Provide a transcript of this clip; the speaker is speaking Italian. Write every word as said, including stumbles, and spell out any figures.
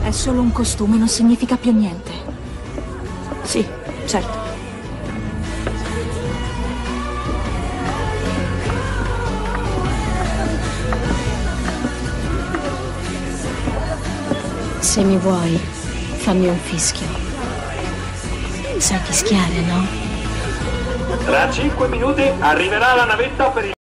È solo un costume, non significa più niente. Sì, certo. Se mi vuoi, fammi un fischio. Sai fischiare, no? Tra cinque minuti arriverà la navetta per il